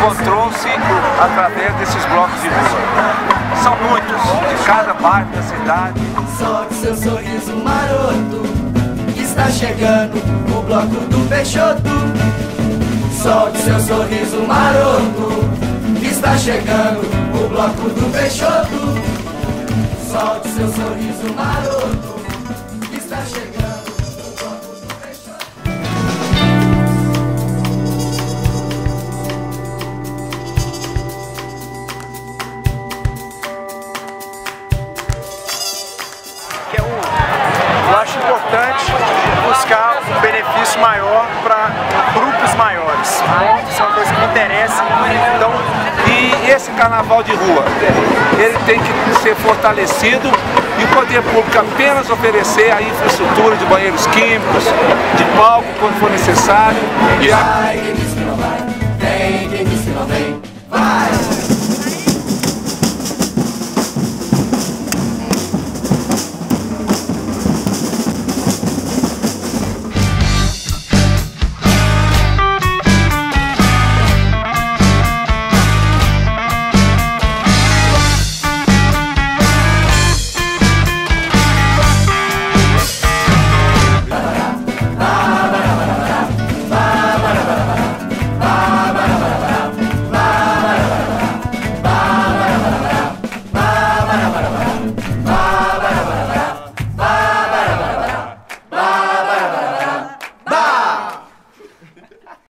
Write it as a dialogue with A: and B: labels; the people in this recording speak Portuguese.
A: encontrou-se através desses blocos de rua. São muitos, de cada bairro da cidade.
B: Solte seu sorriso maroto, que está chegando o bloco do Peixoto. Solte seu sorriso maroto, que está chegando o bloco do Peixoto. Solte seu sorriso maroto, que está chegando o bloco do Peixoto.
C: Eu acho importante buscar um benefício maior para grupos maiores. Isso é uma coisa que me interessa.
A: Então, e esse carnaval de rua, ele tem que ser fortalecido e o poder público apenas oferecer a infraestrutura de banheiros químicos, de palco quando for necessário.
B: Vai, quem disse que não vai, vem, quem disse que não vem, vai.